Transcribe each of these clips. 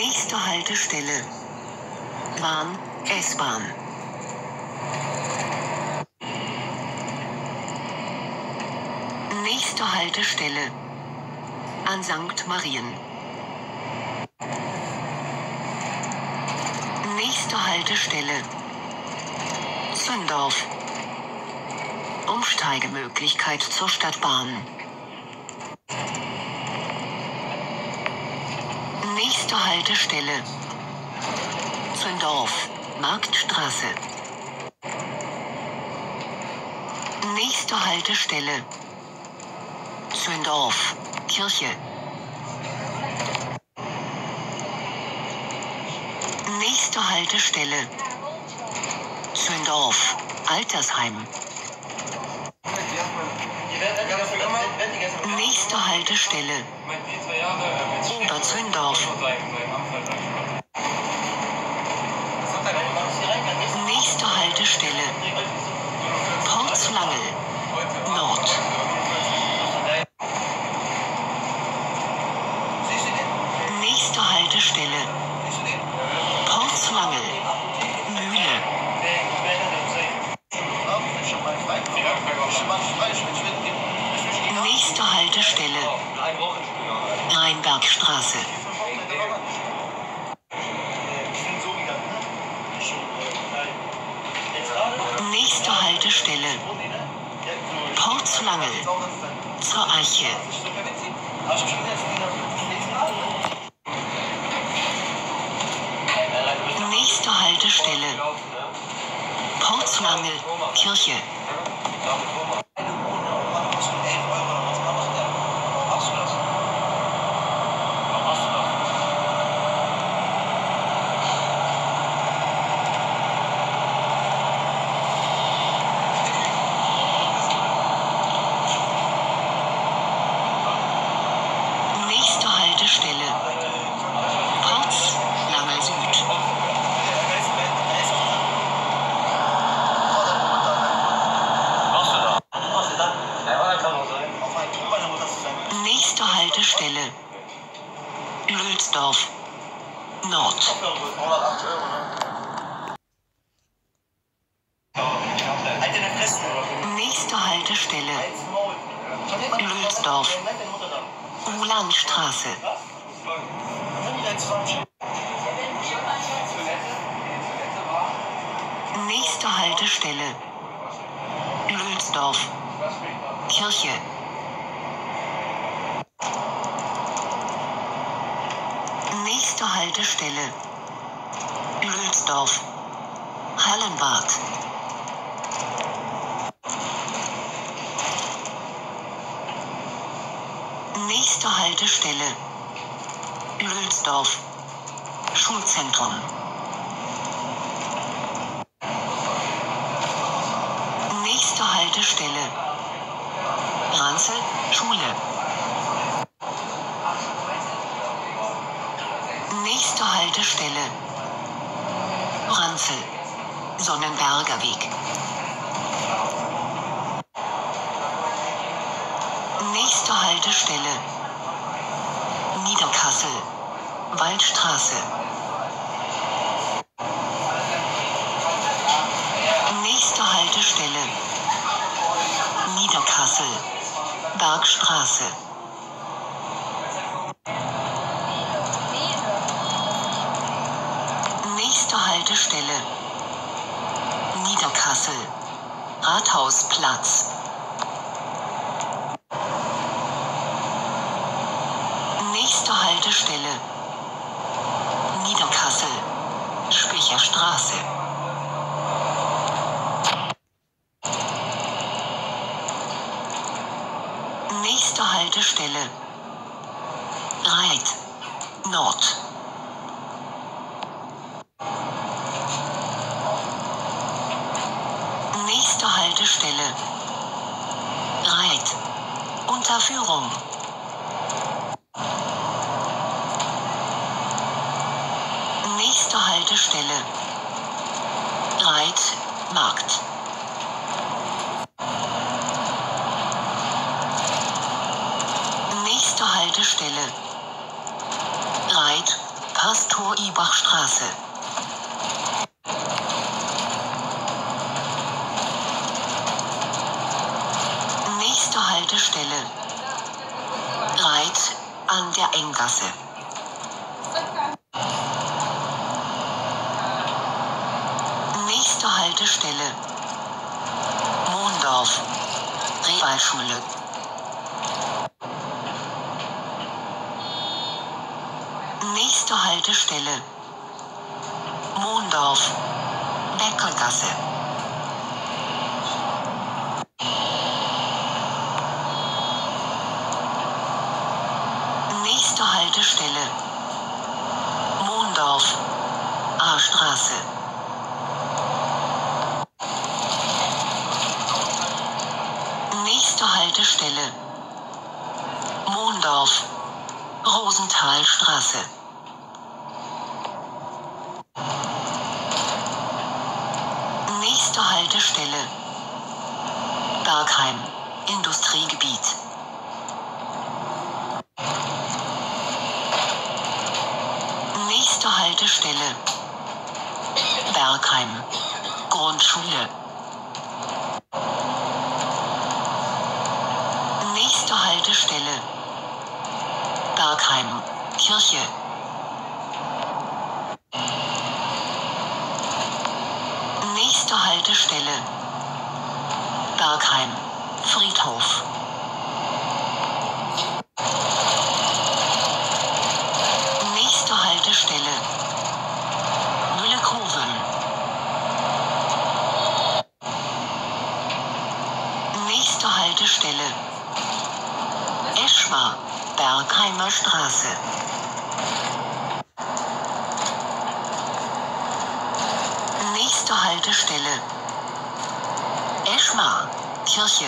Nächste Haltestelle. Bahn, S-Bahn. Nächste Haltestelle. An St. Marien. Nächste Haltestelle. Zündorf. Umsteigemöglichkeit zur Stadtbahn. Nächste Haltestelle. Zündorf, Marktstraße. Nächste Haltestelle. Zündorf, Kirche. Nächste Haltestelle. Zündorf, Altersheim. Nächste Haltestelle. Oberzündorf. Nächste Haltestelle. Porzelangel, Nord. Nächste Haltestelle. Porzelangel, Mühle. Nächste Haltestelle. Rheinbergstraße. Nächste Haltestelle. Porzelangel. Zur Arche. Nächste Haltestelle. Porzelangel, Kirche. Nächste Haltestelle. Porzelangel Süd. Nächste Haltestelle. Lülsdorf, Nord. Nächste Haltestelle. Lülsdorf, Ulanstraße. Nächste Haltestelle. Lülsdorf, Kirche. Nächste Haltestelle. Lülsdorf, Hallenbad. Nächste Haltestelle. Lülsdorf, Schulzentrum. Nächste Haltestelle. Ranzel, Schule. Nächste Haltestelle. Ranzel, Sonnenberger Weg. Nächste Haltestelle. Niederkassel, Waldstraße. Nächste Haltestelle. Niederkassel, Bergstraße. Nächste Haltestelle. Niederkassel, Rathausplatz. Nächste Haltestelle. Niederkassel, Spicher Straße. Nächste Haltestelle. Reit, Nord. Nächste Haltestelle. Reit, Unterführung. Nächste Haltestelle. Reit, Markt. Nächste Haltestelle. Reit, Pastor-Ibach-Straße. Nächste Haltestelle. Reit an der Enggasse. Nächste Haltestelle. Mondorf. Realschule. Nächste Haltestelle. Mondorf. Bäckergasse. Nächste Haltestelle. Mondorf. A-Straße. Nächste Haltestelle. Mondorf. Rosenthalstraße. Nächste Haltestelle. Bergheim. Industriegebiet. Nächste Haltestelle. Bergheim. Grundschule. Nächste Haltestelle. Bergheim. Kirche. Nächste Haltestelle. Bergheim. Friedhof. Nächste Haltestelle. Mühlekhoven. Nächste Haltestelle. Eschwar. Bergheimer Straße. Nächste Haltestelle. Eschwar. Kirche.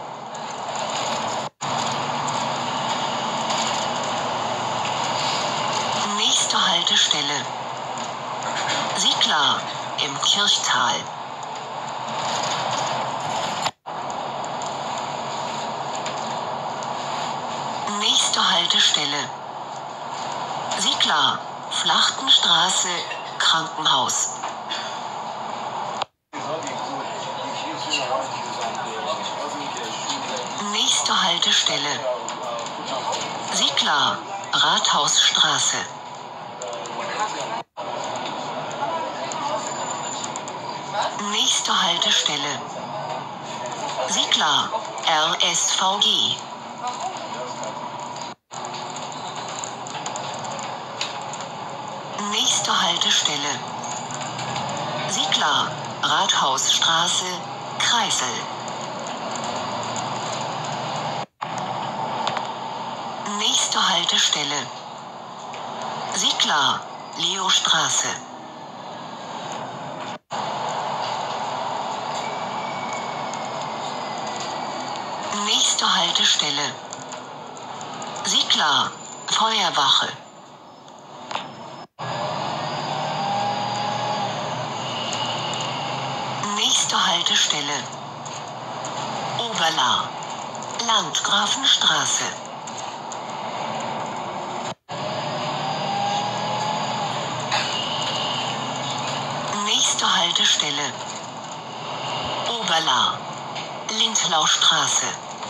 Nächste Haltestelle. Sieglar im Kirchtal. Nächste Haltestelle. Sieglar, Flachtenstraße, Krankenhaus. Nächste Haltestelle. Sieglar, Rathausstraße. Nächste Haltestelle. Sieglar, RSVG. Nächste Haltestelle. Sieglar, Rathausstraße, Kreisel. Nächste Haltestelle. Sieglar, Leostraße. Nächste Haltestelle. Sieglar, Feuerwache. Nächste Haltestelle. Oberla, Landgrafenstraße. Nächste Haltestelle. Oberla, Lindlaustraße.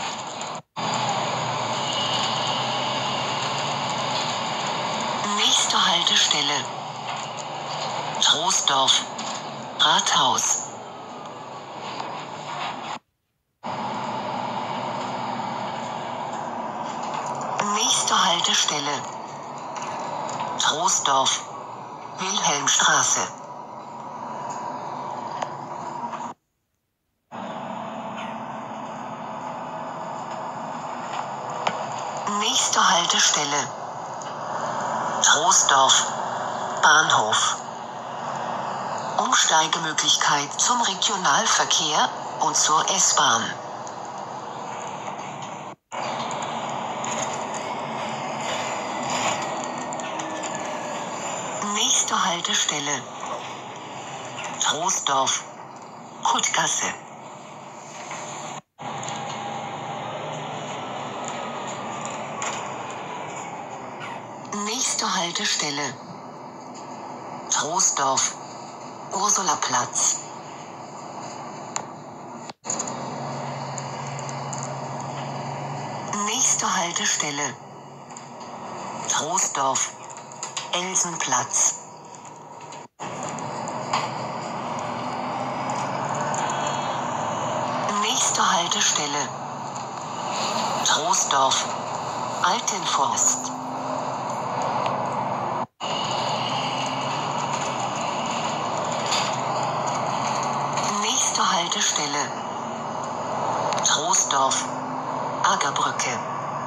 Nächste Haltestelle. Troisdorf, Rathaus. Nächste Haltestelle. Troisdorf, Wilhelmstraße. Nächste Haltestelle. Troisdorf, Bahnhof. Umsteigemöglichkeit zum Regionalverkehr und zur S-Bahn. Nächste Haltestelle. Troisdorf, Kuttgasse. Nächste Haltestelle. Troisdorf. Ursulaplatz. Nächste Haltestelle: Troisdorf. Elsenplatz. Nächste Haltestelle: Troisdorf. Altenforst. Nächste Haltestelle: Troisdorf. Aggerbrücke.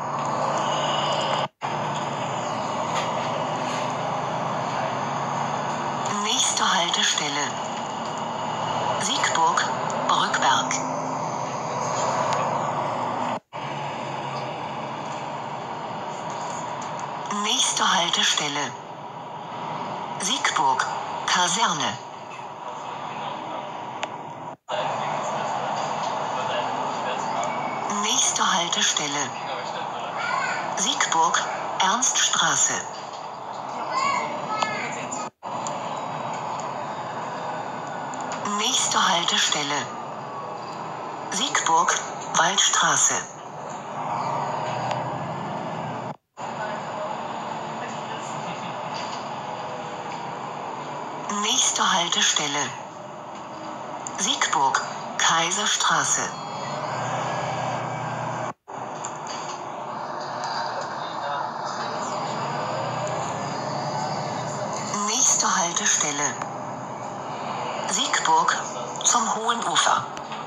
Nächste Haltestelle: Siegburg, Brückberg. Nächste Haltestelle: Siegburg, Kaserne. Nächste Haltestelle: Siegburg, Ernststraße. Nächste Haltestelle: Siegburg, Waldstraße. Nächste Haltestelle: Siegburg, Kaiserstraße. Nächste Haltestelle: Siegburg, zum Hohen Ufer.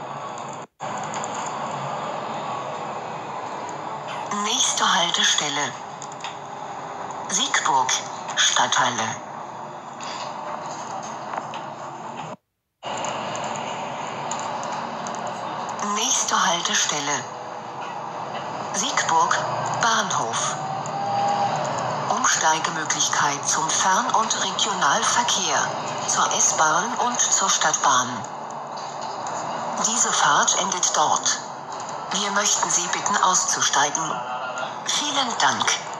Nächste Haltestelle: Siegburg, Stadthalle. Nächste Haltestelle: Siegburg, Bahnhof. Umsteigemöglichkeit zum Fern- und Regionalverkehr, zur S-Bahn und zur Stadtbahn. Diese Fahrt endet dort. Wir möchten Sie bitten auszusteigen. Vielen Dank.